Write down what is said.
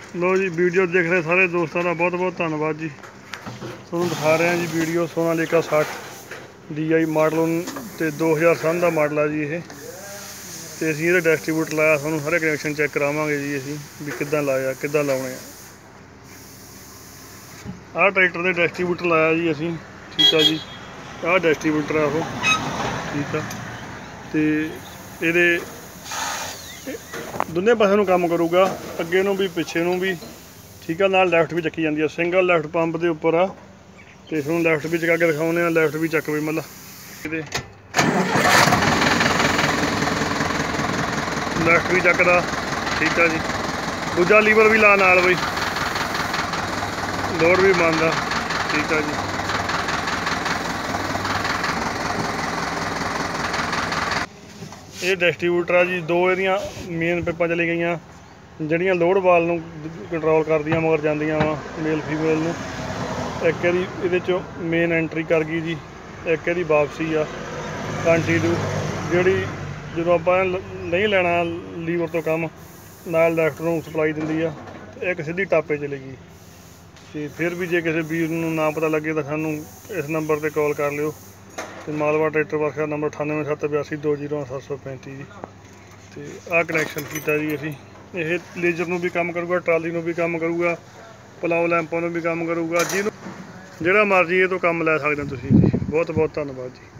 लो जी video देख रहे सारे दोस्तों का बहुत बहुत धन्यवाद जी। तुहानूं दिखा रहे हैं जी वीडियो सोनालिका 60 DI मॉडल तो 2007 का मॉडल है जी। ये तो असीं ये डिस्ट्रीब्यूटर लाया, सानूं सारे कनैक्शन चैक करावांगे जी असीं भी किद्दां लाया किद्दां लाउणे आ। ट्रैक्टर के डिस्ट्रीब्यूटर लाया जी असीं, ठीक है जी। आ डिस्ट्रीब्यूटर है वो, ठीक है। तो ये दोनों पासों काम करूगा, अगे नूं भी पिछे नूं भी, ठीक है। नाल लैफ्ट भी चक्की जाती है, सिंगल लैफ्ट पंप के उपर आ। तो इसमें लैफ्ट भी चका के दिखाने, लैफ्ट भी चक भी मतलब लैफ्ट भी चकदा, ठीक है जी। दूजा लीवर भी ला नाल बई, लोड भी बनता, ठीक है जी। ये डिस्ट्रीब्यूटर आ जी, दो ये मेन पिपा चली गई जड़ियाँ लोड बाल नूं कंट्रोल करदियां मगर जांदियां वा मेल फीमेल नूं। एक ये मेन एंट्री कर गई जी, एक ये वापसी आ कंटिन्यू जी। जो आप नहीं लेना लीवर तो कम नाल लैफ्ट नूं सप्लाई दिंदी आ, एक सीधी टापे चलेगी। तो फिर भी जे किसी वीर नूं ना पता लगे तो सानूं इस नंबर पर कॉल कर लियो। तो मालवा ट्रैक्टर वर्कशॉप नंबर 9878822735 जी। तो आ कनैक्शन किया जी असीं। ये लेजर नूं भी काम करूगा, ट्राली नूं भी काम करूगा, पलाओ लैंपों नूं भी काम करूगा, जिहनूं जिहड़ा मर्जी ये तो काम लै सकदे तुसीं जी। बहुत बहुत धन्नवाद जी।